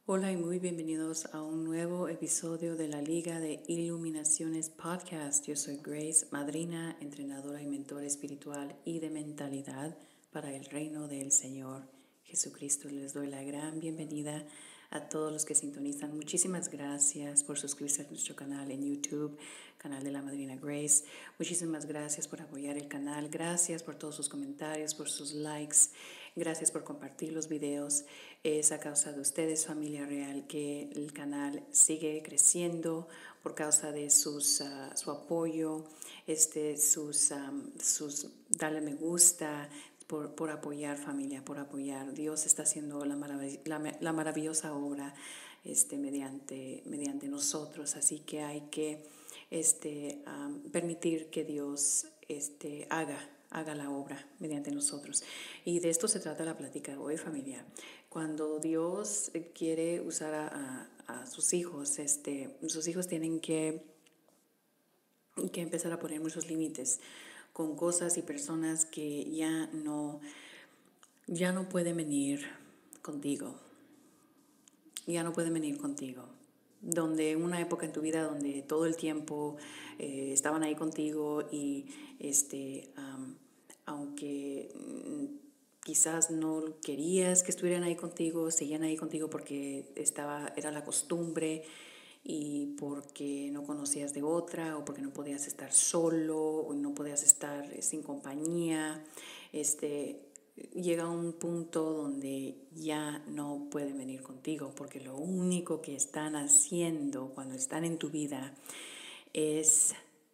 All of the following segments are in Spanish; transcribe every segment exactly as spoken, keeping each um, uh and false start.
Hola y muy bienvenidos a un nuevo episodio de la Liga de Iluminaciones Podcast. Yo soy Grace, madrina, entrenadora y mentora espiritual y de mentalidad para el reino del Señor Jesucristo. Les doy la gran bienvenida a todos los que sintonizan. Muchísimas gracias por suscribirse a nuestro canal en YouTube, canal de la madrina Grace. Muchísimas gracias por apoyar el canal. Gracias por todos sus comentarios, por sus likes. Gracias por compartir los videos. Es a causa de ustedes, familia real, que el canal sigue creciendo por causa de sus, uh, su apoyo, este, sus, um, sus darle me gusta, por, por apoyar, familia, por apoyar. Dios está haciendo la, marav la, la maravillosa obra este, mediante, mediante nosotros, así que hay que este, um, permitir que Dios este, haga haga la obra mediante nosotros. Y de esto se trata la plática de hoy, familia. Cuando Dios quiere usar a, a, a sus hijos, este, sus hijos tienen que, que empezar a poner muchos límites con cosas y personas que ya no, ya no pueden venir contigo. Ya no pueden venir contigo. Donde una época en tu vida donde todo el tiempo eh, estaban ahí contigo y este, um, aunque mm, quizás no querías que estuvieran ahí contigo, seguían ahí contigo porque estaba, era la costumbre y porque no conocías de otra o porque no podías estar solo o no podías estar sin compañía. Este, llega un punto donde ya no pueden venir contigo porque lo único que están haciendo cuando están en tu vida es,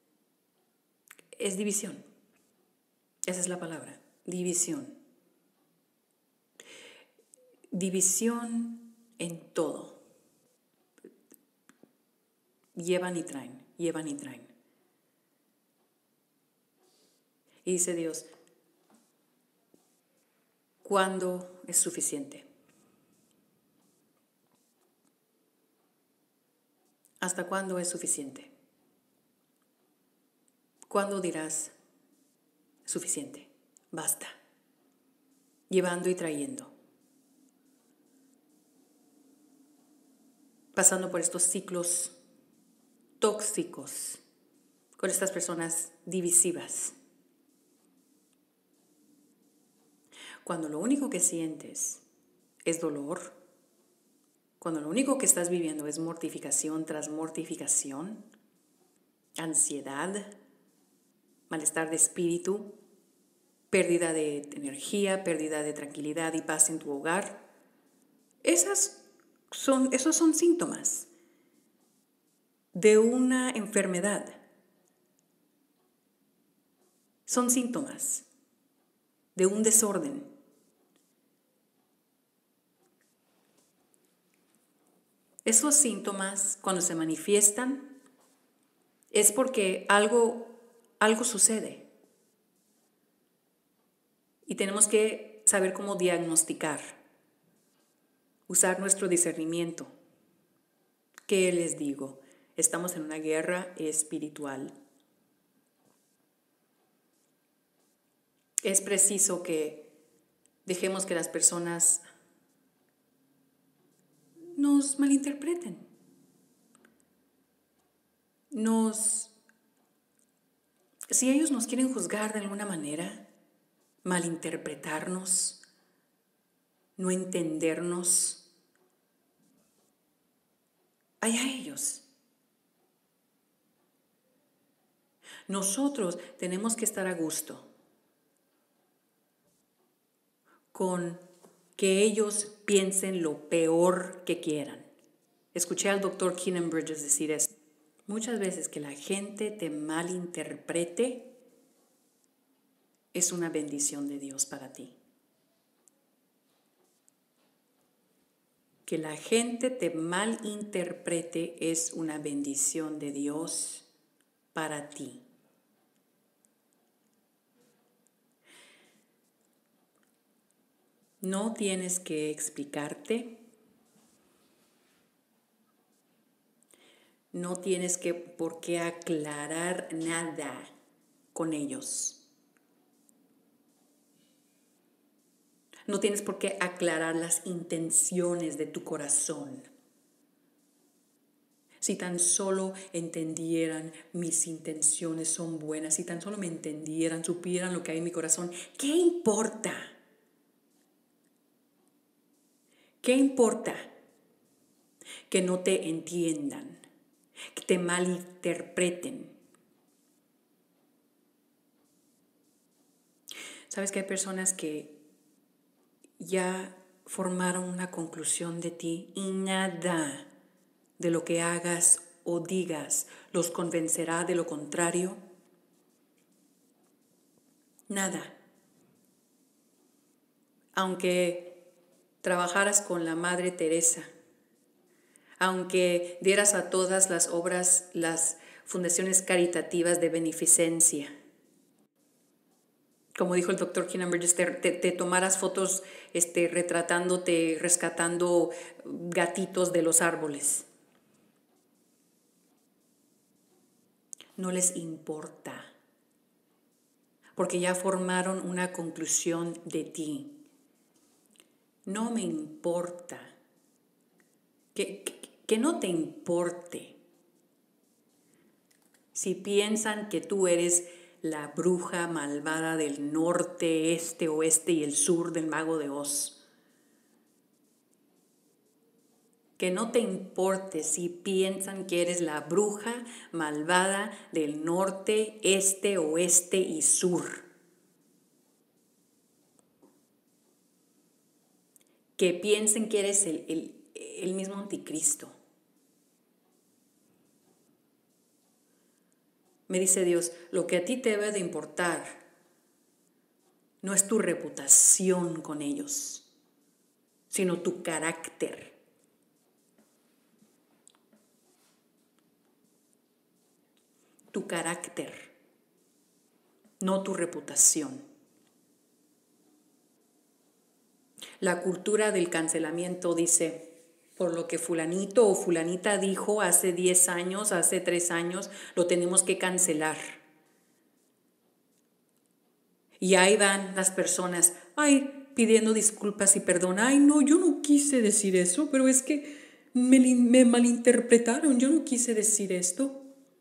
es división. Esa es la palabra, división. División en todo. Llevan y traen, llevan y traen. Y dice Dios, ¿cuándo es suficiente? ¿Hasta cuándo es suficiente? ¿Cuándo dirás suficiente? Basta. Llevando y trayendo. Pasando por estos ciclos tóxicos con estas personas divisivas. Cuando lo único que sientes es dolor, cuando lo único que estás viviendo es mortificación tras mortificación, ansiedad, malestar de espíritu, pérdida de energía, pérdida de tranquilidad y paz en tu hogar, esas son, esos son síntomas de una enfermedad. Son síntomas de un desorden. Esos síntomas, cuando se manifiestan, es porque algo, algo sucede. Y tenemos que saber cómo diagnosticar, usar nuestro discernimiento. ¿Qué les digo? Estamos en una guerra espiritual. Es preciso que dejemos que las personas nos malinterpreten. Nos, si ellos nos quieren juzgar de alguna manera, malinterpretarnos, no entendernos, allá ellos. Nosotros tenemos que estar a gusto con que ellos piensen lo peor que quieran. Escuché al doctor Keenan Bridges decir esto. Muchas veces que la gente te malinterprete es una bendición de Dios para ti. Que la gente te malinterprete es una bendición de Dios para ti. No tienes que explicarte. No tienes que por qué aclarar nada con ellos. No tienes por qué aclarar las intenciones de tu corazón. Si tan solo entendieran mis intenciones son buenas, si tan solo me entendieran, supieran lo que hay en mi corazón, ¿qué importa? ¿Qué importa que no te entiendan, que te malinterpreten? Sabes que hay personas que ya formaron una conclusión de ti y nada de lo que hagas o digas los convencerá de lo contrario. Nada. Aunque trabajaras con la Madre Teresa, aunque dieras a todas las obras, las fundaciones caritativas de beneficencia, como dijo el doctor Keenan Burgess, te, te, te tomaras fotos este, retratándote, rescatando gatitos de los árboles. No les importa, porque ya formaron una conclusión de ti. No me importa. Que, que, que no te importe. Si piensan que tú eres la bruja malvada del norte, este, oeste y el sur del Mago de Oz. Que no te importe si piensan que eres la bruja malvada del norte, este, oeste y sur. Que piensen que eres el, el, el mismo anticristo. Me dice Dios, lo que a ti te debe de importar no es tu reputación con ellos, sino tu carácter. Tu carácter, no tu reputación. La cultura del cancelamiento dice, por lo que fulanito o fulanita dijo hace diez años, hace tres años, lo tenemos que cancelar. Y ahí van las personas, ay, pidiendo disculpas y perdón. Ay, no, yo no quise decir eso, pero es que me, me malinterpretaron, yo no quise decir esto.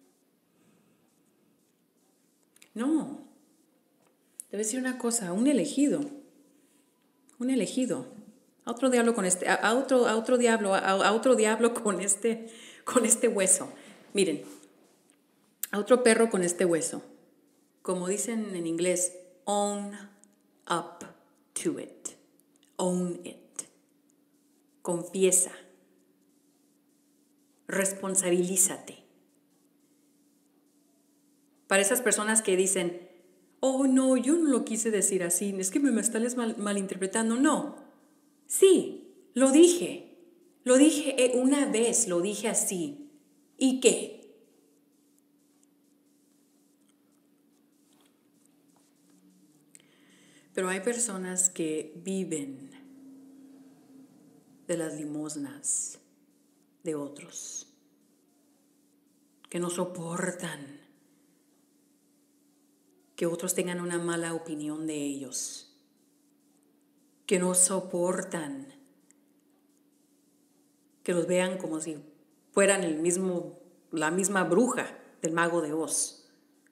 No, te voy a decir una cosa, un elegido, un elegido, a otro diablo con este, a, a otro, a otro diablo, a, a otro diablo con este, con este hueso. Miren, a otro perro con este hueso. Como dicen en inglés, own up to it, own it. Confiesa, responsabilízate. Para esas personas que dicen, oh no, yo no lo quise decir así, es que me, me están mal, malinterpretando. No, sí, lo dije, lo dije una vez, lo dije así. ¿Y qué? Pero hay personas que viven de las limosnas de otros, que no soportan que otros tengan una mala opinión de ellos, que no soportan que los vean como si fueran el mismo, la misma bruja del Mago de Oz.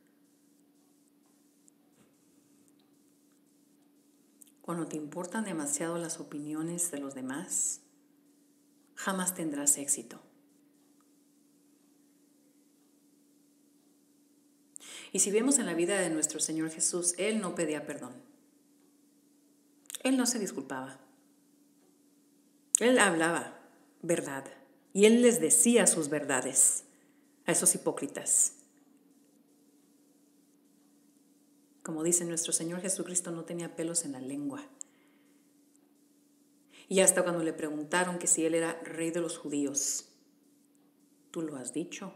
Cuando te importan demasiado las opiniones de los demás, jamás tendrás éxito. Y si vemos en la vida de nuestro Señor Jesús, Él no pedía perdón. Él no se disculpaba. Él hablaba verdad y Él les decía sus verdades a esos hipócritas. Como dice nuestro Señor Jesucristo, no tenía pelos en la lengua. Y hasta cuando le preguntaron que si Él era rey de los judíos, ¿tú lo has dicho?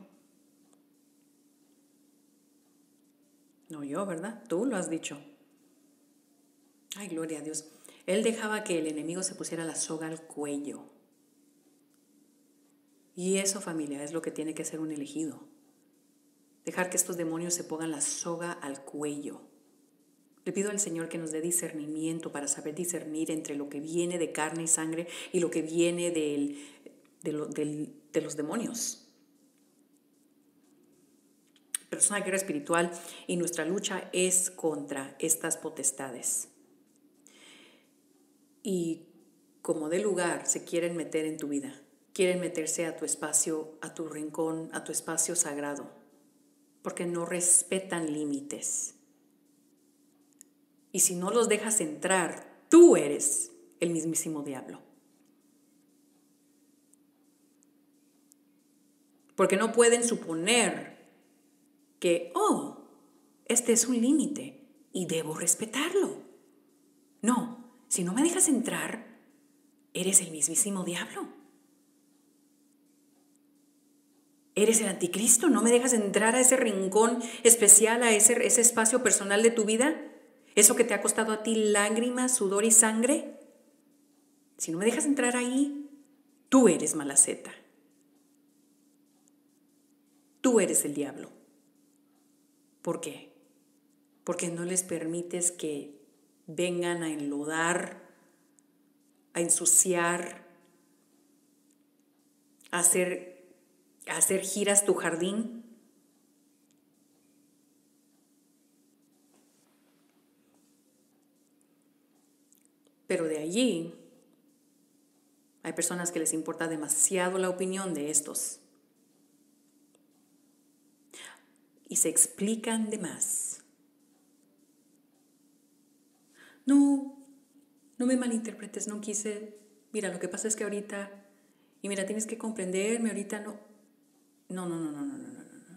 No yo, ¿verdad? Tú lo has dicho. Ay, gloria a Dios. Él dejaba que el enemigo se pusiera la soga al cuello. Y eso, familia, es lo que tiene que hacer un elegido. Dejar que estos demonios se pongan la soga al cuello. Le pido al Señor que nos dé discernimiento para saber discernir entre lo que viene de carne y sangre y lo que viene del, de, lo, del, de los demonios. Pero es una guerra espiritual y nuestra lucha es contra estas potestades. Y como de lugar se quieren meter en tu vida, quieren meterse a tu espacio, a tu rincón, a tu espacio sagrado, porque no respetan límites. Y si no los dejas entrar, tú eres el mismísimo diablo. Porque no pueden suponer que, oh, este es un límite y debo respetarlo. No, si no me dejas entrar, eres el mismísimo diablo. Eres el anticristo, no me dejas entrar a ese rincón especial, a ese, ese espacio personal de tu vida. Eso que te ha costado a ti lágrimas, sudor y sangre. Si no me dejas entrar ahí, tú eres Malaceta. Tú eres el diablo. ¿Por qué? Porque no les permites que vengan a enlodar, a ensuciar, a hacer, a hacer giras tu jardín. Pero de allí hay personas que les importa demasiado la opinión de estos y se explican de más. No, no me malinterpretes, no quise. Mira, lo que pasa es que ahorita, y mira, tienes que comprenderme, ahorita no. No, no, no, no, no, no, no, no.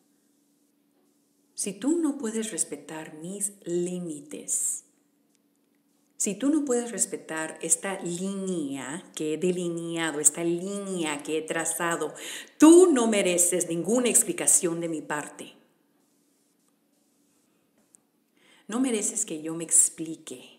Si tú no puedes respetar mis límites, si tú no puedes respetar esta línea que he delineado, esta línea que he trazado, tú no mereces ninguna explicación de mi parte. No mereces que yo me explique.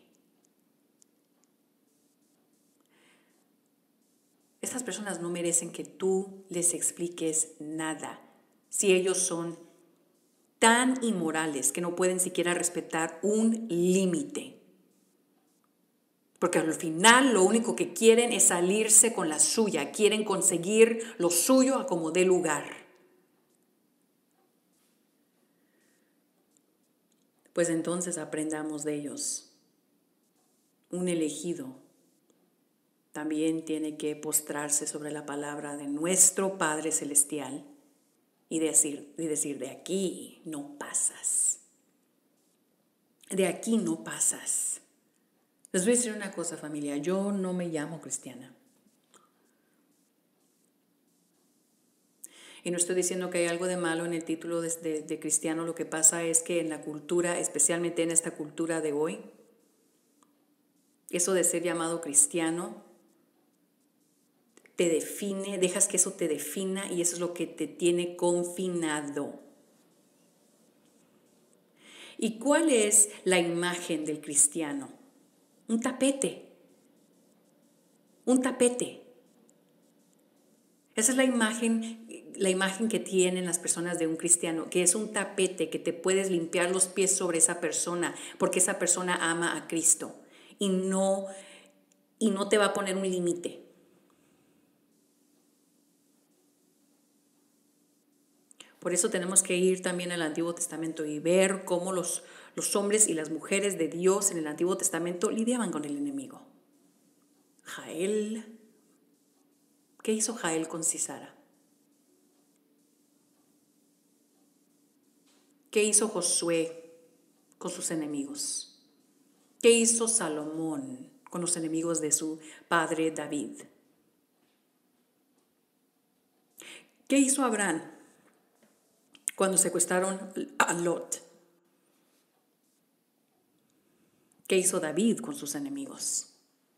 Estas personas no merecen que tú les expliques nada. Si ellos son tan inmorales que no pueden siquiera respetar un límite. Porque al final lo único que quieren es salirse con la suya. Quieren conseguir lo suyo a como dé lugar. Pues entonces aprendamos de ellos. Un elegido también tiene que postrarse sobre la palabra de nuestro Padre Celestial y decir, y decir, de aquí no pasas. De aquí no pasas. Les voy a decir una cosa, familia, yo no me llamo cristiana. Y no estoy diciendo que hay algo de malo en el título de, de, de cristiano, lo que pasa es que en la cultura, especialmente en esta cultura de hoy, eso de ser llamado cristiano te define, dejas que eso te defina y eso es lo que te tiene confinado. ¿Y cuál es la imagen del cristiano? Un tapete. Un tapete. Esa es la imagen, la imagen que tienen las personas de un cristiano, que es un tapete que te puedes limpiar los pies sobre esa persona, porque esa persona ama a Cristo y no, y no te va a poner un límite. Por eso tenemos que ir también al Antiguo Testamento y ver cómo los, los hombres y las mujeres de Dios en el Antiguo Testamento lidiaban con el enemigo. Jael, ¿qué hizo Jael con Sisara? ¿Qué hizo Josué con sus enemigos? ¿Qué hizo Salomón con los enemigos de su padre David? ¿Qué hizo Abraham cuando secuestraron a Lot? ¿Qué hizo David con sus enemigos?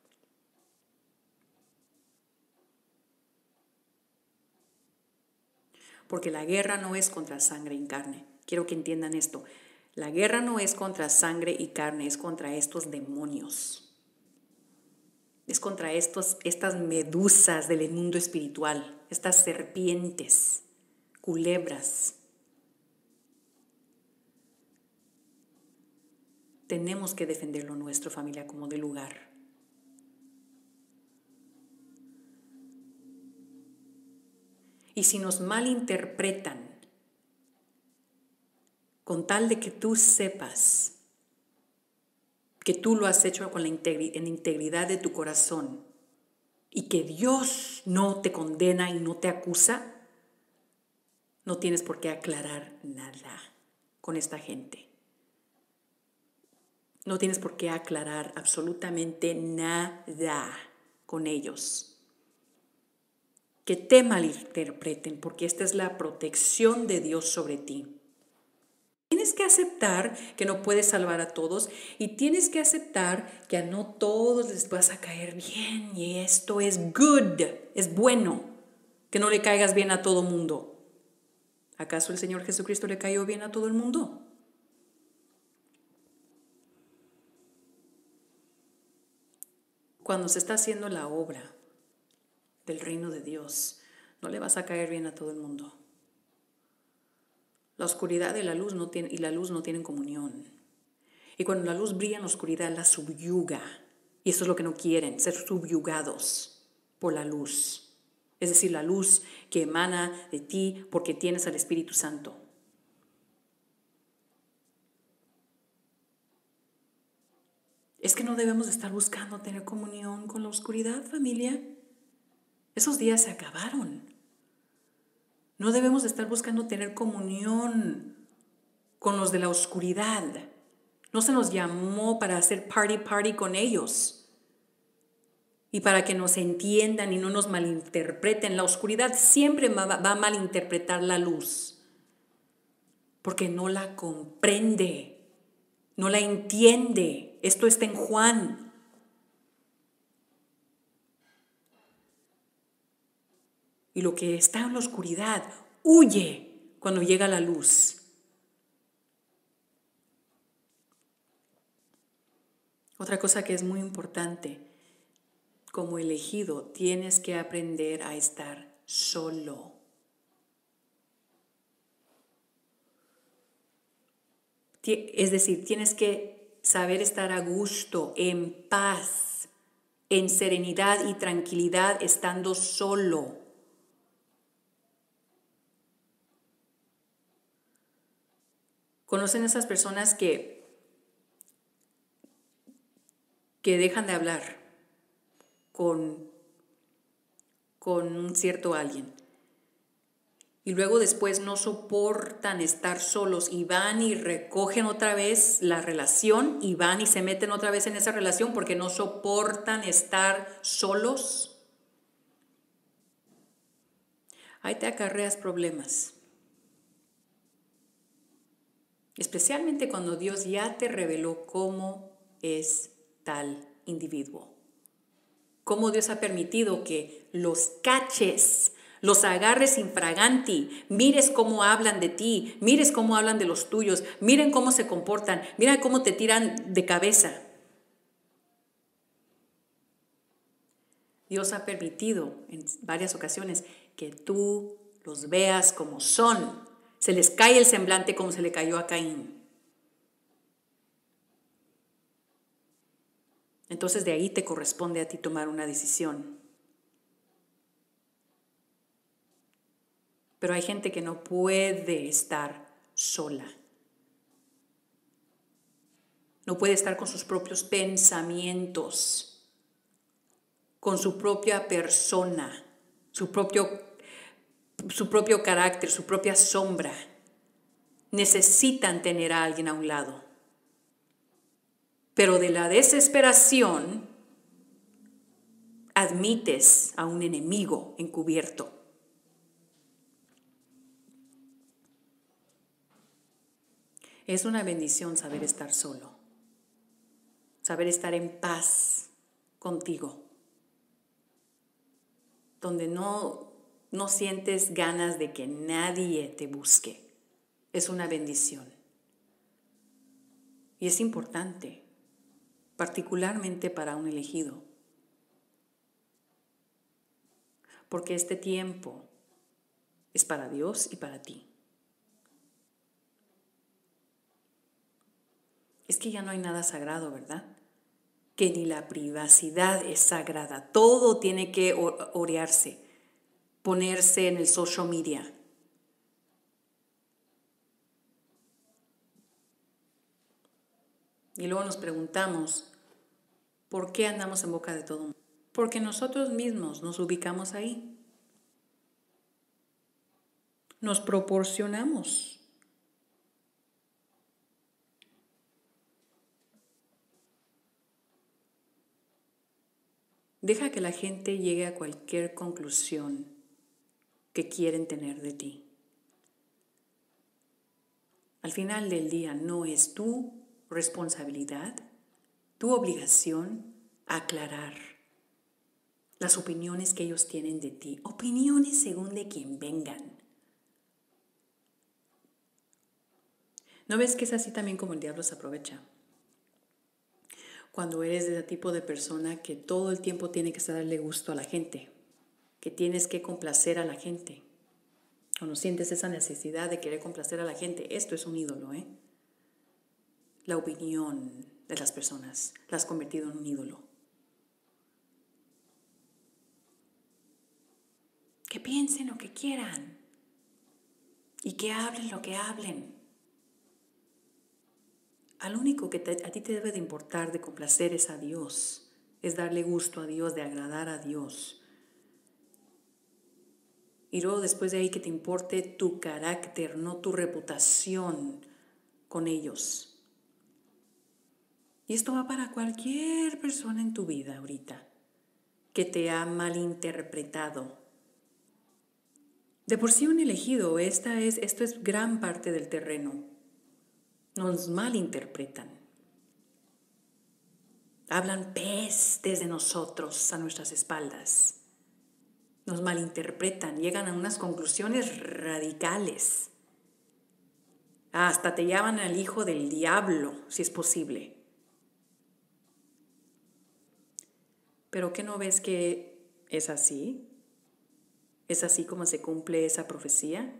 Porque la guerra no es contra sangre y carne. Quiero que entiendan esto. La guerra no es contra sangre y carne, es contra estos demonios. Es contra estos, estas medusas del mundo espiritual, estas serpientes, culebras. tenemos que defender lo nuestro, familia, como de lugar. Y si nos malinterpretan, con tal de que tú sepas que tú lo has hecho con la integri- en integridad de tu corazón y que Dios no te condena y no te acusa, no tienes por qué aclarar nada con esta gente. No tienes por qué aclarar absolutamente nada con ellos. Que te malinterpreten, porque esta es la protección de Dios sobre ti. Tienes que aceptar que no puedes salvar a todos y tienes que aceptar que a no todos les vas a caer bien y esto es good, es bueno, que no le caigas bien a todo mundo. ¿Acaso el Señor Jesucristo le cayó bien a todo el mundo? Cuando se está haciendo la obra del reino de Dios, no le vas a caer bien a todo el mundo. La oscuridad y la luz no tienen, y la luz no tienen comunión. Y cuando la luz brilla en la oscuridad, la subyuga. Y eso es lo que no quieren, ser subyugados por la luz. Es decir, la luz que emana de ti porque tienes al Espíritu Santo. Es que no debemos estar buscando tener comunión con la oscuridad, familia. Esos días se acabaron. No debemos estar buscando tener comunión con los de la oscuridad. No se nos llamó para hacer party party con ellos y para que nos entiendan y no nos malinterpreten. La oscuridad siempre va a malinterpretar la luz porque no la comprende, no la entiende. Esto está en Juan. Y lo que está en la oscuridad huye cuando llega la luz. Otra cosa que es muy importante, como elegido, tienes que aprender a estar solo. Es decir, tienes que saber estar a gusto, en paz, en serenidad y tranquilidad, estando solo. ¿Conocen esas personas que, que dejan de hablar con, con un cierto alguien? Y luego después no soportan estar solos y van y recogen otra vez la relación y van y se meten otra vez en esa relación porque no soportan estar solos. Ahí te acarreas problemas. Especialmente cuando Dios ya te reveló cómo es tal individuo. Cómo Dios ha permitido que los caches, los agarres infraganti, mires cómo hablan de ti, mires cómo hablan de los tuyos, miren cómo se comportan, mira cómo te tiran de cabeza. Dios ha permitido en varias ocasiones que tú los veas como son. Se les cae el semblante como se le cayó a Caín. Entonces de ahí te corresponde a ti tomar una decisión. Pero hay gente que no puede estar sola. No puede estar con sus propios pensamientos, con su propia persona, su propio, su propio carácter, su propia sombra. Necesitan tener a alguien a un lado. Pero de la desesperación admites a un enemigo encubierto. Es una bendición saber estar solo, saber estar en paz contigo, donde no, no sientes ganas de que nadie te busque. Es una bendición. Y es importante, particularmente para un elegido, porque este tiempo es para Dios y para ti. Es que ya no hay nada sagrado, ¿verdad? Que ni la privacidad es sagrada. Todo tiene que orearse, ponerse en el social media. Y luego nos preguntamos, ¿por qué andamos en boca de todo mundo? Porque nosotros mismos nos ubicamos ahí. Nos proporcionamos. Deja que la gente llegue a cualquier conclusión que quieren tener de ti. Al final del día no es tu responsabilidad, tu obligación aclarar las opiniones que ellos tienen de ti. Opiniones según de quien vengan. ¿No ves que es así también como el diablo se aprovecha? Cuando eres de ese tipo de persona que todo el tiempo tiene que darle gusto a la gente, que tienes que complacer a la gente. Cuando sientes esa necesidad de querer complacer a la gente, esto es un ídolo, ¿eh? La opinión de las personas la has convertido en un ídolo. Que piensen lo que quieran y que hablen lo que hablen. Al único que te, a ti te debe de importar de complacer es a Dios, es darle gusto a Dios, de agradar a Dios. Y luego después de ahí que te importe tu carácter, no tu reputación con ellos. Y esto va para cualquier persona en tu vida ahorita que te ha malinterpretado. De por sí un elegido, esta es, esto es gran parte del terreno. Nos malinterpretan. Hablan pestes de nosotros a nuestras espaldas. Nos malinterpretan, llegan a unas conclusiones radicales. Hasta te llaman al hijo del diablo, si es posible. ¿Pero qué no ves que es así? ¿Es así como se cumple esa profecía?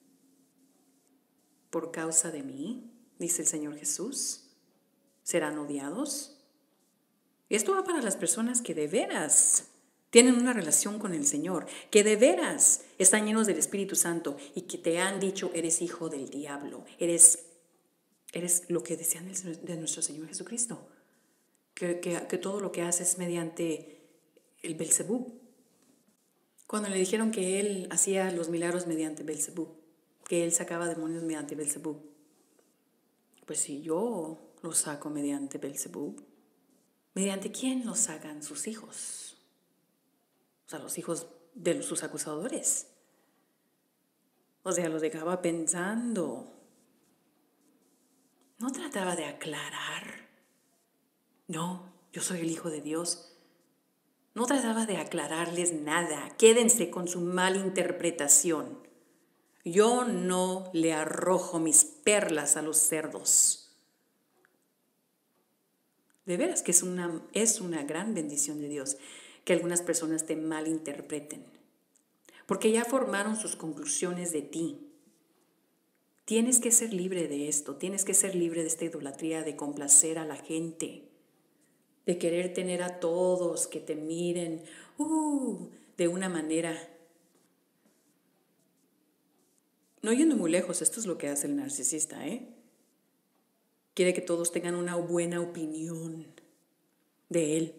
Por causa de mí, dice el Señor Jesús, ¿serán odiados? Esto va para las personas que de veras tienen una relación con el Señor, que de veras están llenos del Espíritu Santo y que te han dicho, eres hijo del diablo, eres, eres lo que decían de nuestro Señor Jesucristo, que, que, que todo lo que haces es mediante el Belzebú. Cuando le dijeron que él hacía los milagros mediante Belzebú, que él sacaba demonios mediante Belzebú, pues si yo los saco mediante Belzebú, ¿mediante quién los sacan sus hijos? O sea, los hijos de sus acusadores. O sea, los dejaba pensando. No trataba de aclarar. No, yo soy el Hijo de Dios. No trataba de aclararles nada. Quédense con su malinterpretación. Yo no le arrojo mis perlas a los cerdos. De veras que es una, es una gran bendición de Dios que algunas personas te malinterpreten, porque ya formaron sus conclusiones de ti. Tienes que ser libre de esto, tienes que ser libre de esta idolatría de complacer a la gente, de querer tener a todos que te miren uh, de una manera. No yendo muy lejos, esto es lo que hace el narcisista, ¿eh? Quiere que todos tengan una buena opinión de él.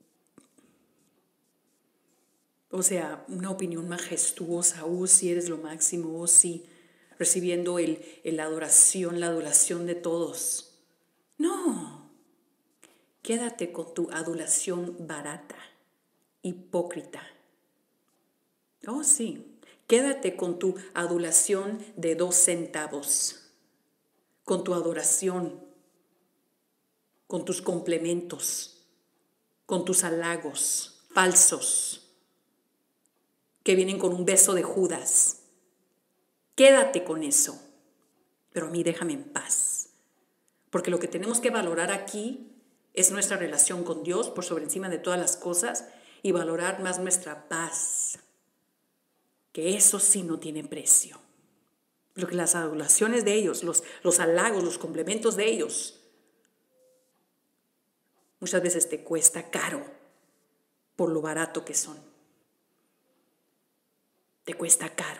O sea, una opinión majestuosa, oh, si eres lo máximo, oh, sí, recibiendo el, el adoración, la adulación de todos. No, quédate con tu adulación barata, hipócrita. Oh, sí, quédate con tu adulación de dos centavos, con tu adoración, con tus complementos, con tus halagos falsos que vienen con un beso de Judas. Quédate con eso, pero a mí déjame en paz, porque lo que tenemos que valorar aquí es nuestra relación con Dios por sobre encima de todas las cosas y valorar más nuestra paz, que eso sí no tiene precio. Porque las adulaciones de ellos, los, los halagos, los complementos de ellos, Muchas veces te cuesta caro por lo barato que son. Te cuesta caro.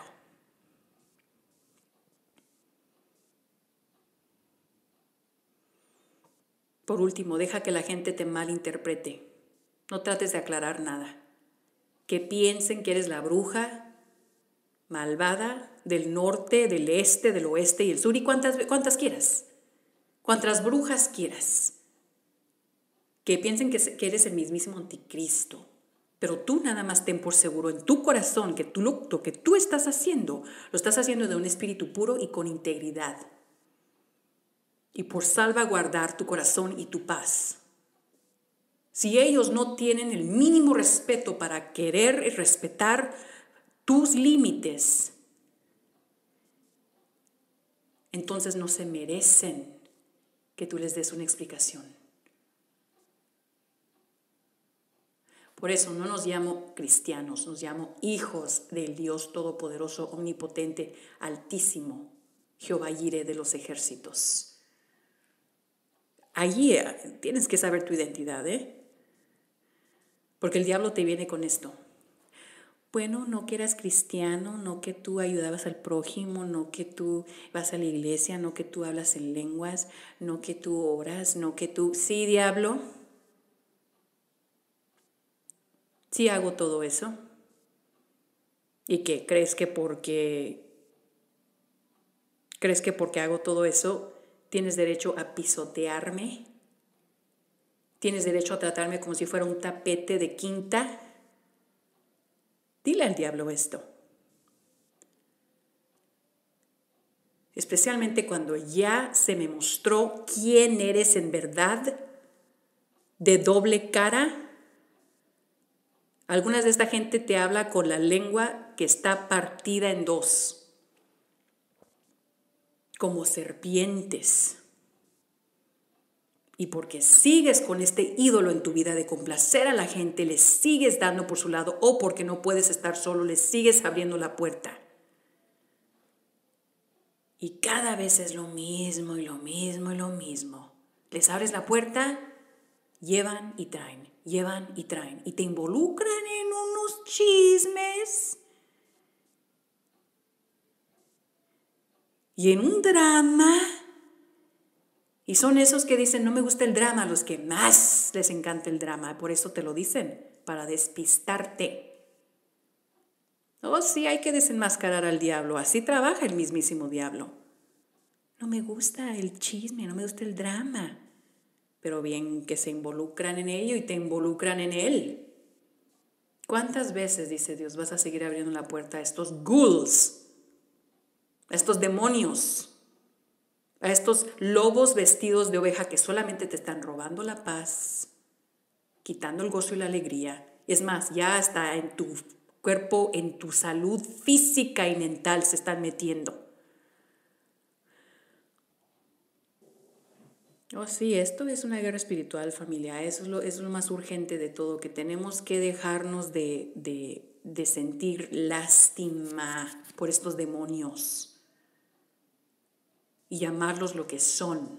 Por último, deja que la gente te malinterprete. No trates de aclarar nada. Que piensen que eres la bruja malvada del norte, del este, del oeste y el sur. Y cuántas, cuántas quieras. Cuántas brujas quieras. Que piensen que, que eres el mismísimo anticristo. Pero tú nada más ten por seguro en tu corazón que tú, lo, lo que tú estás haciendo, lo estás haciendo de un espíritu puro y con integridad. Y por salvaguardar tu corazón y tu paz. Si ellos no tienen el mínimo respeto para querer y respetar tus límites, entonces no se merecen que tú les des una explicación. Por eso no nos llamo cristianos, nos llamo hijos del Dios Todopoderoso, Omnipotente, Altísimo, Jehová Jireh de los ejércitos. Allí tienes que saber tu identidad, ¿eh? Porque el diablo te viene con esto. Bueno, no que eras cristiano, no que tú ayudabas al prójimo, no que tú vas a la iglesia, no que tú hablas en lenguas, no que tú oras, no que tú... Sí, diablo. Sí hago todo eso. ¿Y qué? ¿Crees que porque... ¿Crees que porque hago todo eso tienes derecho a pisotearme? ¿Tienes derecho a tratarme como si fuera un tapete de quinta? Dile al diablo esto. Especialmente cuando ya se me mostró quién eres en verdad, de doble cara. Algunas de esta gente te habla con la lengua que está partida en dos, como serpientes. Y porque sigues con este ídolo en tu vida de complacer a la gente, le sigues dando por su lado, o porque no puedes estar solo, le sigues abriendo la puerta. Y cada vez es lo mismo y lo mismo y lo mismo. Les abres la puerta, llevan y traen, llevan y traen. Y te involucran en unos chismes y en un drama. Y son esos que dicen, no me gusta el drama, los que más les encanta el drama. Por eso te lo dicen, para despistarte. Oh, sí, hay que desenmascarar al diablo. Así trabaja el mismísimo diablo. No me gusta el chisme, no me gusta el drama. Pero bien que se involucran en ello y te involucran en él. ¿Cuántas veces, dice Dios, vas a seguir abriendo la puerta a estos ghouls, a estos demonios, a estos lobos vestidos de oveja que solamente te están robando la paz, quitando el gozo y la alegría? Es más, ya hasta en tu cuerpo, en tu salud física y mental se están metiendo. Oh, sí, esto es una guerra espiritual, familia. Eso es lo, eso es lo más urgente de todo, que tenemos que dejarnos de, de, de sentir lástima por estos demonios y llamarlos lo que son.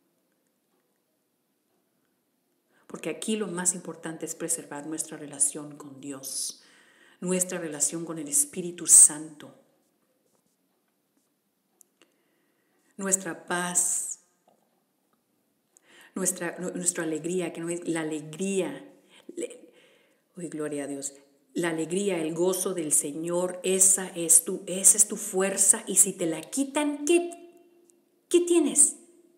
Porque aquí lo más importante es preservar nuestra relación con Dios, nuestra relación con el Espíritu Santo, nuestra paz, nuestra, nuestra alegría, que no es la alegría. Uy, gloria a Dios. La alegría, el gozo del Señor, esa es tu, esa es tu fuerza. Y si te la quitan, ¿qué, qué tienes?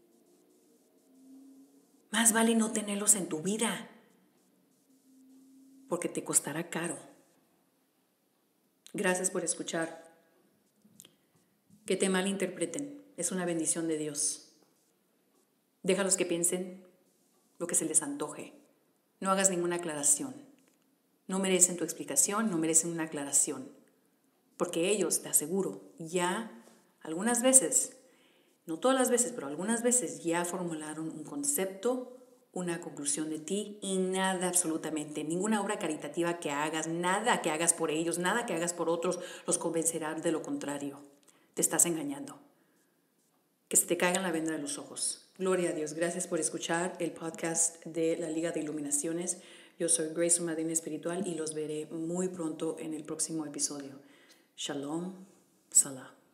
Más vale no tenerlos en tu vida, porque te costará caro. Gracias por escuchar. Que te malinterpreten, es una bendición de Dios. Déjalos que piensen lo que se les antoje. No hagas ninguna aclaración. No merecen tu explicación, no merecen una aclaración. Porque ellos, te aseguro, ya algunas veces, no todas las veces, pero algunas veces ya formularon un concepto, una conclusión de ti, y nada absolutamente, ninguna obra caritativa que hagas, nada que hagas por ellos, nada que hagas por otros, los convencerá de lo contrario. Te estás engañando. Que se te caiga la venda de los ojos. Gloria a Dios. Gracias por escuchar el podcast de la Liga de Iluminaciones. Yo soy Grace, su madrina espiritual, y los veré muy pronto en el próximo episodio. Shalom, Salah.